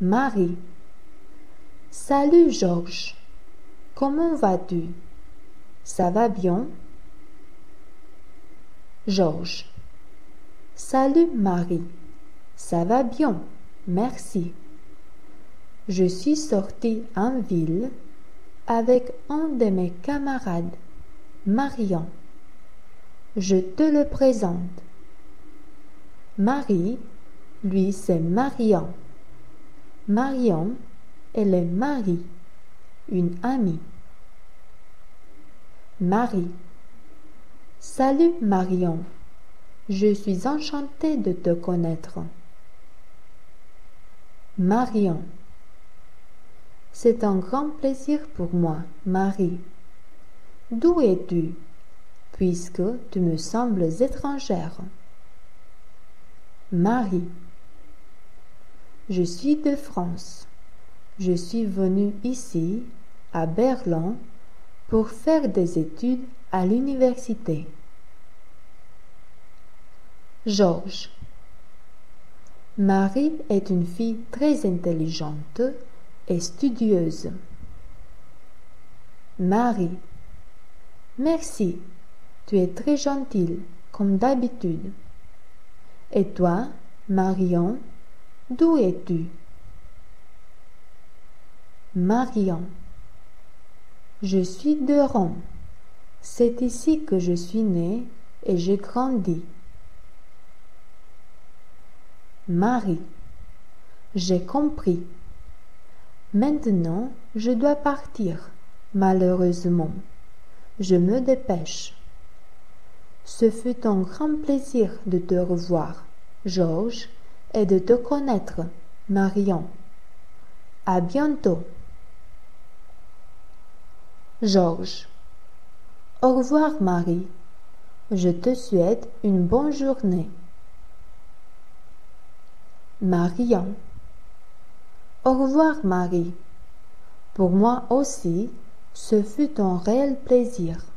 Marie. Salut Georges, comment vas-tu? Ça va bien? Georges. Salut Marie, ça va bien, merci. Je suis sorti en ville avec un de mes camarades, Marion. Je te le présente. Marie, lui, c'est Marion. Marion, elle est Marie, une amie. Marie. Salut Marion, je suis enchantée de te connaître. Marion. C'est un grand plaisir pour moi, Marie. D'où es-tu, puisque tu me sembles étrangère? Marie. Je suis de France. Je suis venue ici, à Berlin, pour faire des études à l'université. Georges. Marie est une fille très intelligente et studieuse. Marie. Merci, tu es très gentille, comme d'habitude. Et toi, Marion, d'où es-tu? Marion. Je suis de Rome. C'est ici que je suis née et j'ai grandi. Marie. J'ai compris. Maintenant, je dois partir, malheureusement. Je me dépêche. Ce fut un grand plaisir de te revoir, Georges, et de te connaître, Marion. À bientôt. Georges. Au revoir, Marie. Je te souhaite une bonne journée. Marion. Au revoir, Marie. Pour moi aussi, ce fut un réel plaisir.